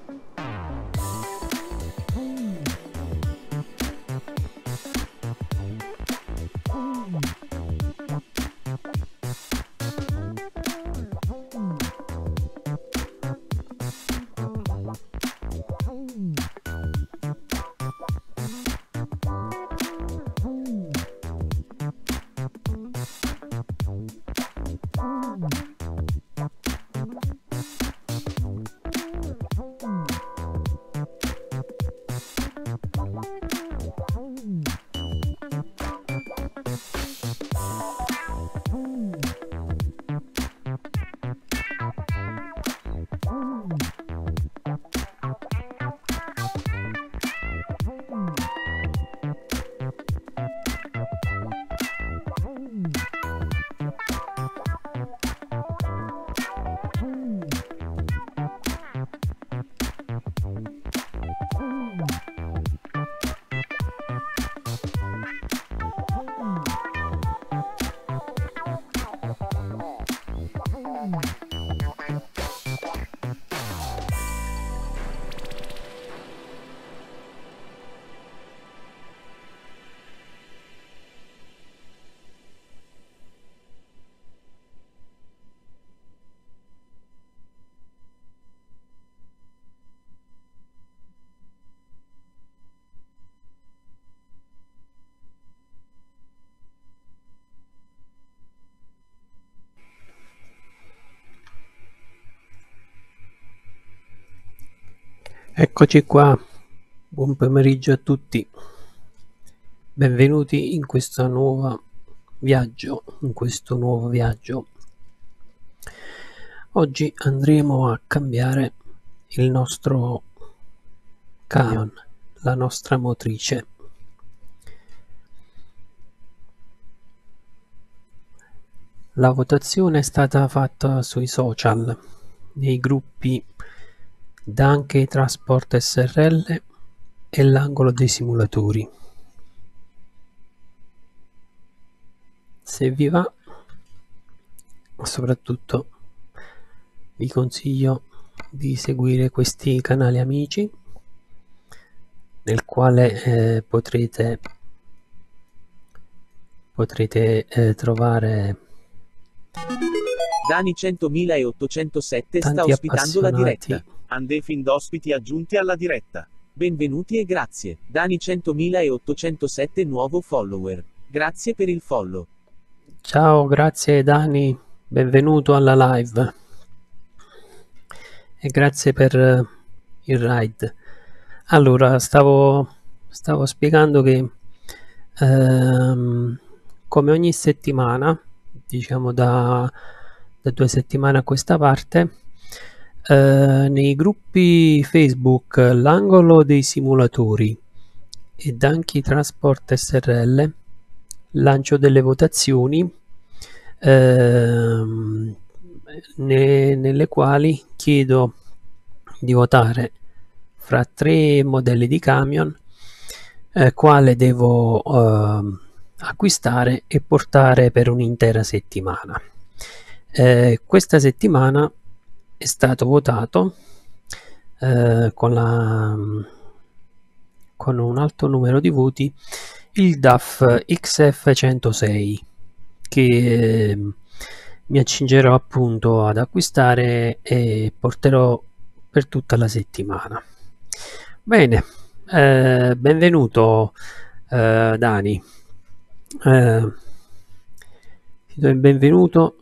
Eccoci qua, buon pomeriggio a tutti, benvenuti in questo nuovo viaggio. Oggi andremo a cambiare il nostro camion, la nostra motrice. La votazione è stata fatta sui social, nei gruppi Danke Transport SRL e l'angolo dei simulatori. Se vi va, soprattutto vi consiglio di seguire questi canali amici, nel quale potrete trovare Dani 100.807 sta tanti ospitando la appassionati. diretta. Ande fin d'ospiti aggiunti alla diretta. Benvenuti e grazie. Dani 100.807 nuovo follower. Grazie per il follow. Ciao, grazie Dani, benvenuto alla live e grazie per il ride. Allora, stavo spiegando che come ogni settimana, diciamo da 2 settimane a questa parte, nei gruppi Facebook l'angolo dei simulatori e Danke Transport SRL lancio delle votazioni nelle quali chiedo di votare fra 3 modelli di camion quale devo acquistare e portare per un'intera settimana. Questa settimana è stato votato con un alto numero di voti il DAF XF106 che mi accingerò appunto ad acquistare e porterò per tutta la settimana. Bene, benvenuto Dani, ti do il benvenuto.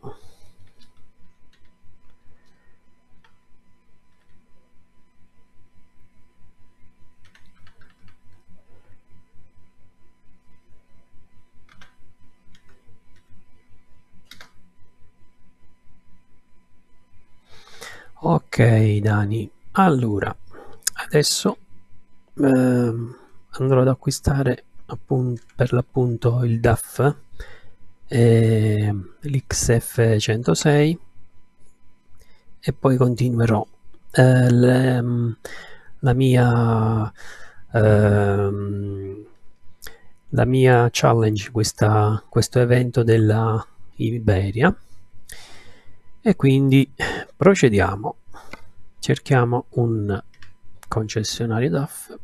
Ok Dani, allora adesso andrò ad acquistare per l'appunto il DAF l'XF106 e poi continuerò la mia challenge, questo evento della Iberia, e quindi procediamo. Cerchiamo un concessionario DAF.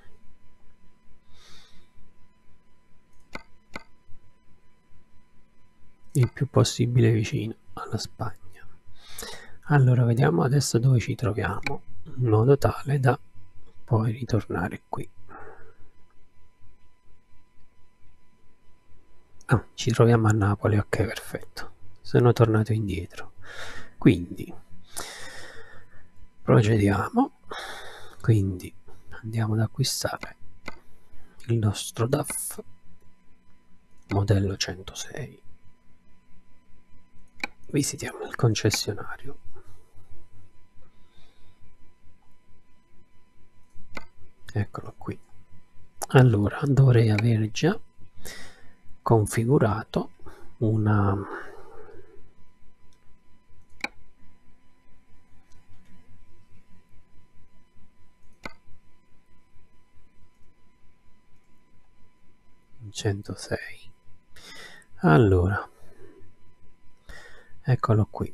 Il più possibile vicino alla Spagna. Allora vediamo adesso dove ci troviamo, in modo tale da poi ritornare qui. Ah, ci troviamo a Napoli, ok, perfetto. Sono tornato indietro. Quindi procediamo. Quindi andiamo ad acquistare il nostro DAF modello 106. Visitiamo il concessionario. Eccolo qui. Allora dovrei avere già configurato una un 106. Allora eccolo qui.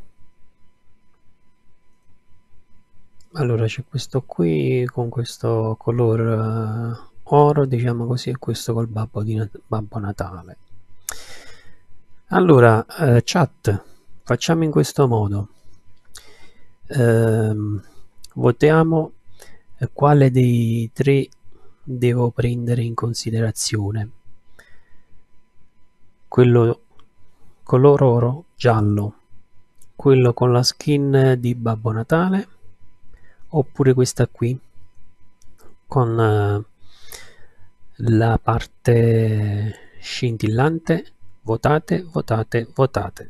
Allora c'è questo qui con questo color oro, diciamo così, e questo col Babbo Natale. Allora chat, facciamo in questo modo. Votiamo quale dei tre devo prendere in considerazione. Quello color oro giallo, quello con la skin di Babbo Natale, oppure questa qui con la parte scintillante. Votate, votate, votate.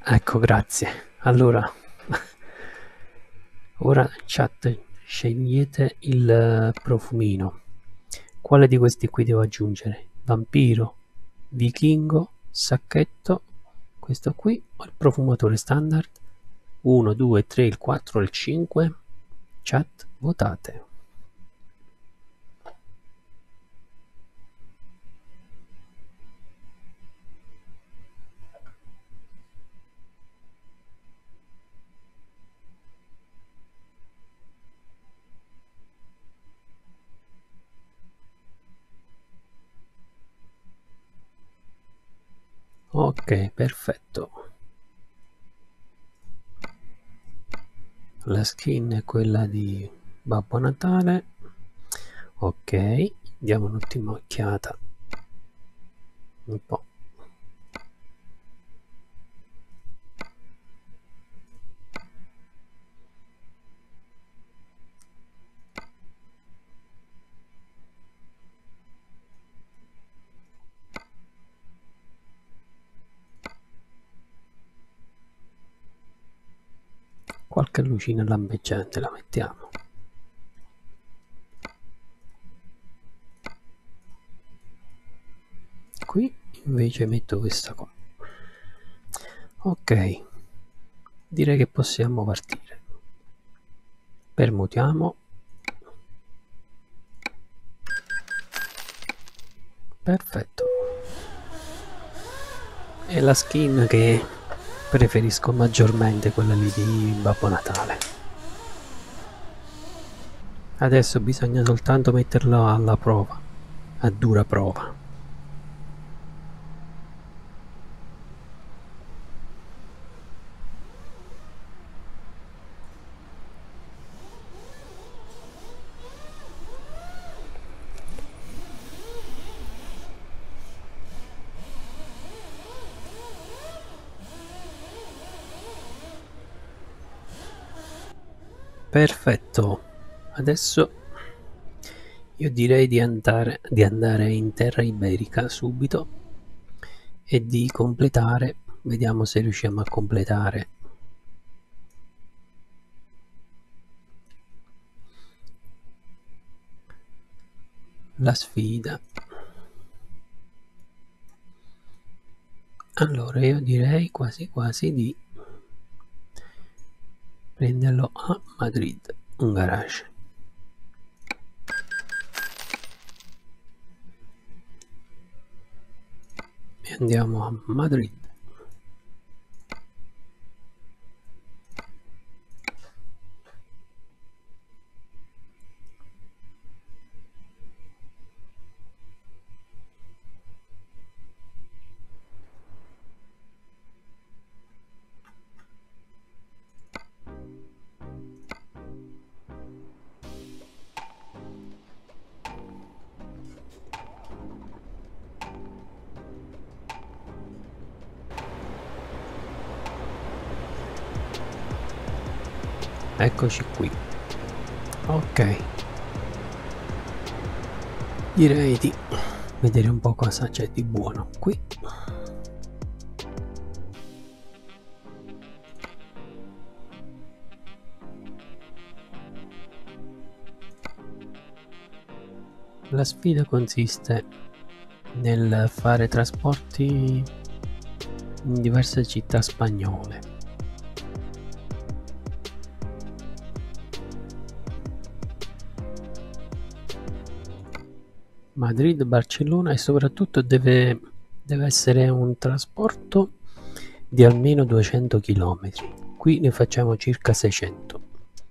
Ecco, grazie. Allora, ora chat, scegliete il profumino. Quale di questi qui devo aggiungere? Vampiro, vichingo, sacchetto, questo qui o il profumatore standard? 1, 2, 3, il 4, il 5. Chat, votate. Ok, perfetto. La skin è quella di Babbo Natale. Ok, diamo un'ultima occhiata. Un po'. Qualche lucina lampeggiante la mettiamo. Qui invece metto questa qua. Ok, direi che possiamo partire. Permutiamo. Perfetto. È la skin che preferisco maggiormente, quella lì di Babbo Natale. Adesso bisogna soltanto metterlo alla prova, a dura prova. Perfetto, adesso io direi di andare in terra iberica subito e di completare, vediamo se riusciamo a completare la sfida. Allora io direi quasi quasi di prenderlo a Madrid, un garage. E andiamo a Madrid. Eccoci qui. Ok, direi di vedere un po' cosa c'è di buono qui. La sfida consiste nel fare trasporti in diverse città spagnole. Madrid, Barcellona, e soprattutto deve essere un trasporto di almeno 200 km. Qui ne facciamo circa 600.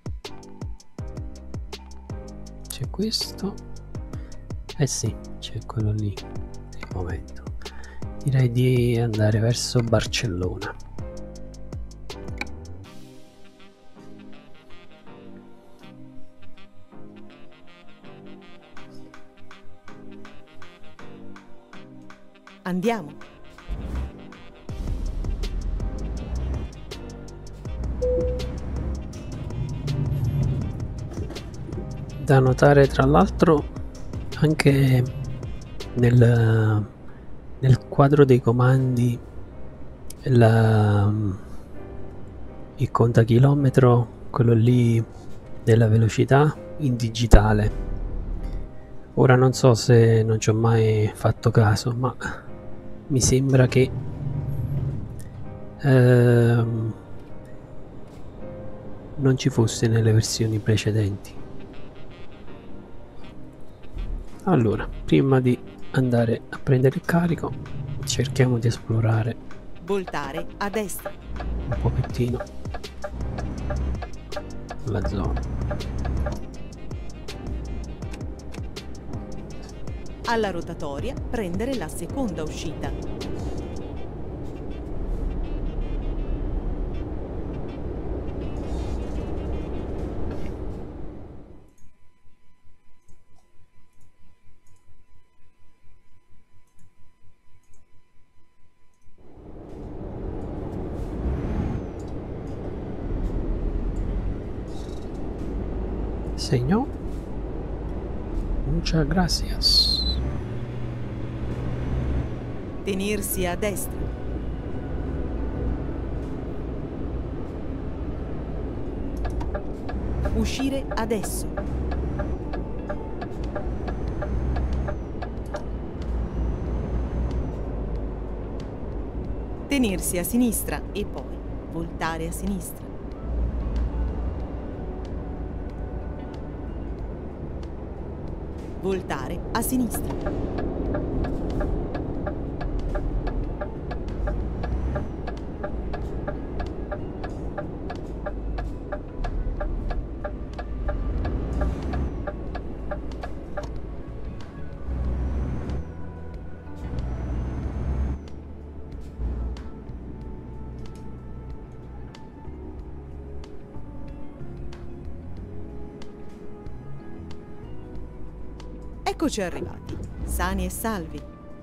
C'è questo. Eh sì, c'è quello lì. Il momento. Direi di andare verso Barcellona. Andiamo. Da notare tra l'altro anche nel quadro dei comandi il contachilometro, quello lì della velocità, in digitale. Ora non so se non ci ho mai fatto caso, ma mi sembra che non ci fosse nelle versioni precedenti. Allora, prima di andare a prendere il carico, cerchiamo di esplorare Voltare a destra. un pochettino la zona. Alla rotatoria prendere la seconda uscita. Señor, muchas gracias. Tenersi a destra. Uscire adesso. Tenersi a sinistra e poi voltare a sinistra. Voltare a sinistra. Eccoci arrivati, sani e salvi.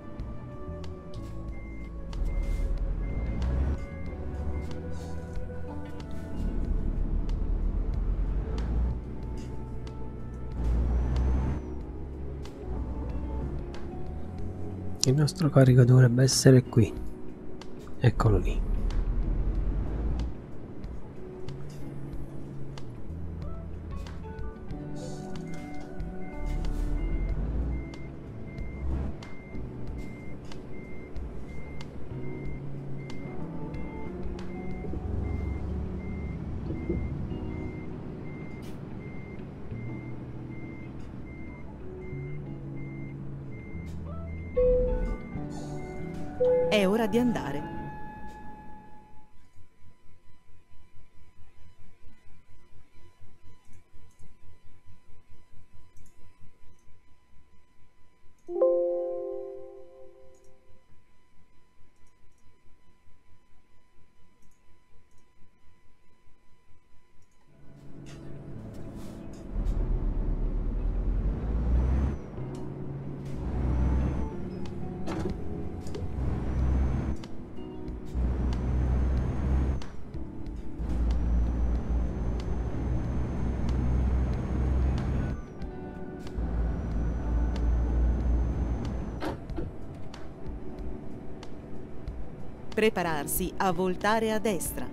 Il nostro carico dovrebbe essere qui. Eccolo lì. È ora di andare. Prepararsi a voltare a destra.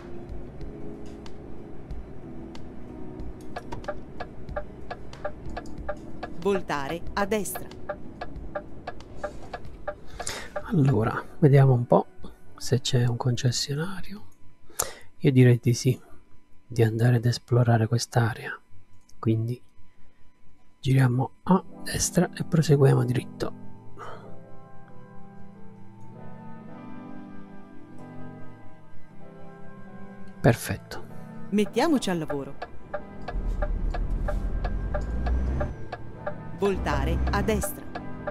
Voltare a destra. Allora, vediamo un po' se c'è un concessionario. Io direi di sì, di andare ad esplorare quest'area. Quindi giriamo a destra e proseguiamo dritto. Perfetto. Mettiamoci al lavoro. Voltare a destra.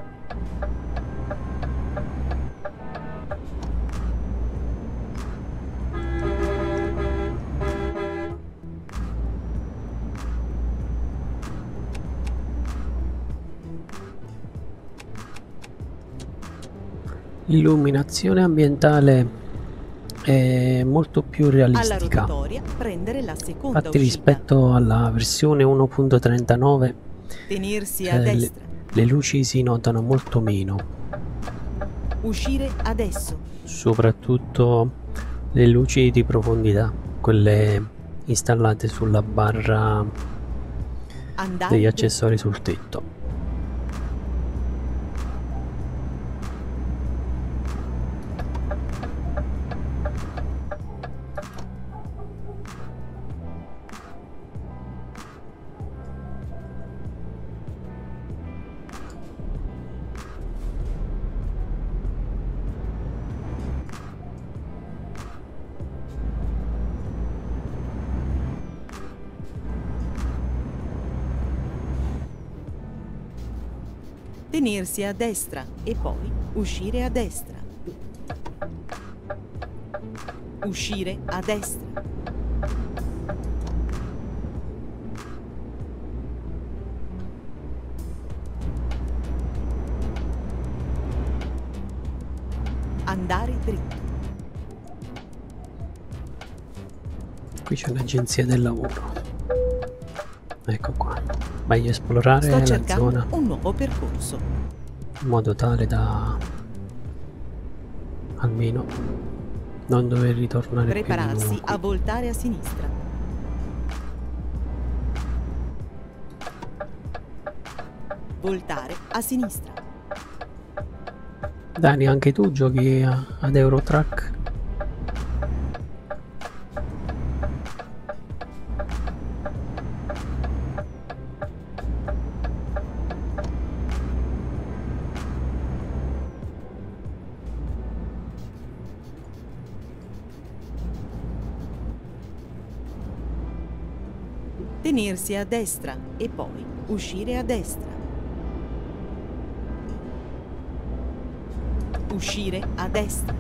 L'illuminazione ambientale è molto più Alla realistica. rotatoria prendere la seconda Infatti uscita. rispetto alla versione 1.39 Tenersi a destra. le luci si notano molto meno. Uscire adesso. soprattutto le luci di profondità, quelle installate sulla barra Andare degli dritto. accessori sul tetto. Tenersi a destra e poi uscire a destra. Uscire a destra. Andare dritto. Qui c'è l'agenzia del lavoro. Ecco qua. Meglio esplorare Sto la cercando zona un nuovo percorso. in modo tale da almeno non dover ritornare più di Prepararsi nuovo a qui. voltare a sinistra. Voltare a sinistra. Dani, anche tu giochi ad Eurotrack? Tenersi a destra e poi uscire a destra. Uscire a destra.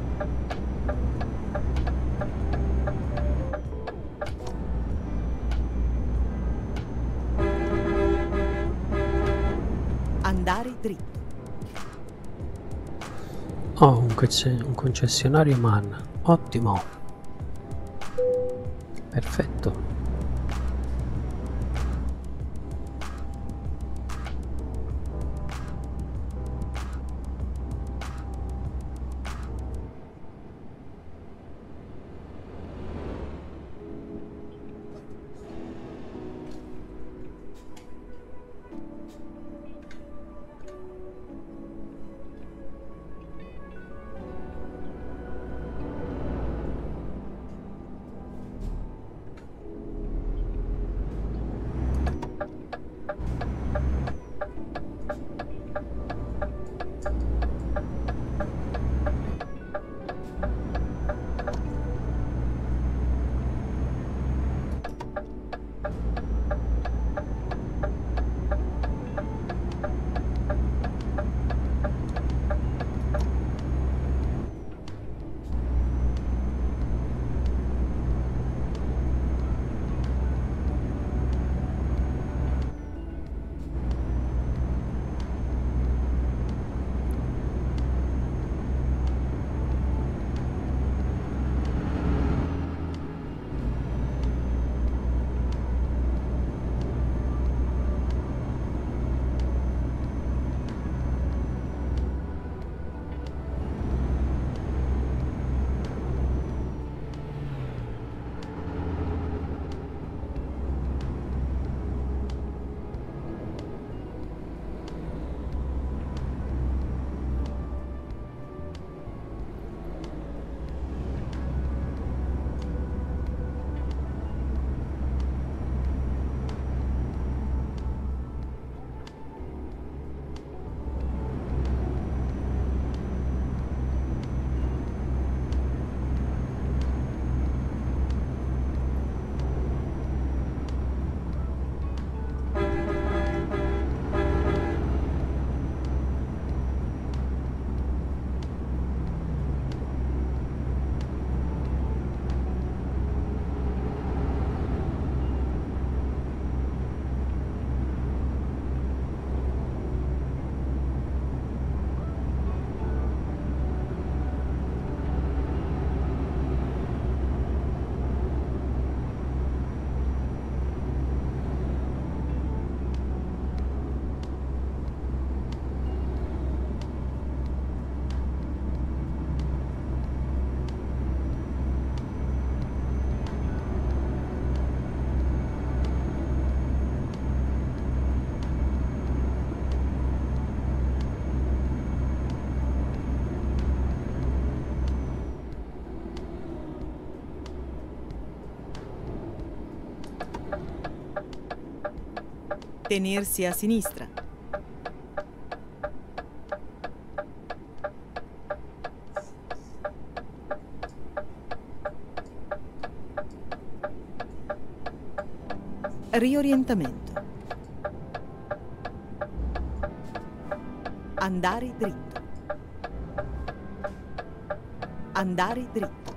Andare dritto. Oh, un concessionario MAN. Ottimo. Perfetto. Tenersi a sinistra. Riorientamento. Andare dritto. Andare dritto.